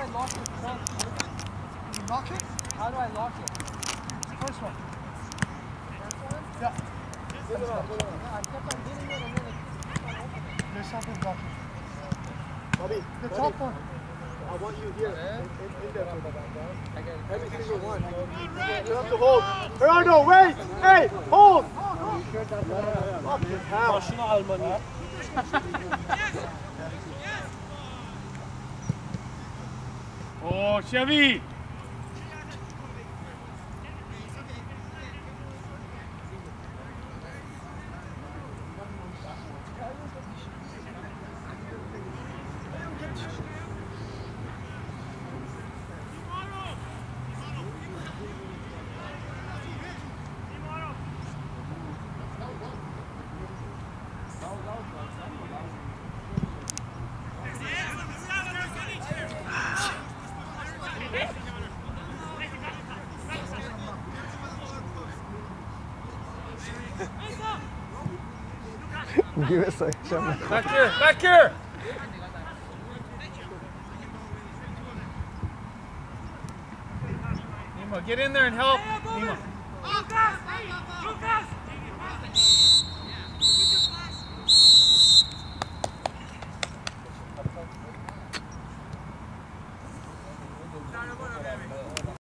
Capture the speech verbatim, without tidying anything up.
I lock it? Can you lock it? How do I lock it? First one. First one? Yeah. Good one, good one. Yeah, I kept on hitting it and then it keeps on opening. There's something blocking. Bobby, The Bobby, top one. I want you here. In, in, in there. I get it. Every single one. You have to hold. Gerardo, wait! Hey, hold! Fucking hell. Şunu Almanya. Oh, Chevy! Give it a second. Back here, back here! Nemo, get in there and help. Nemo. Lucas! Lucas!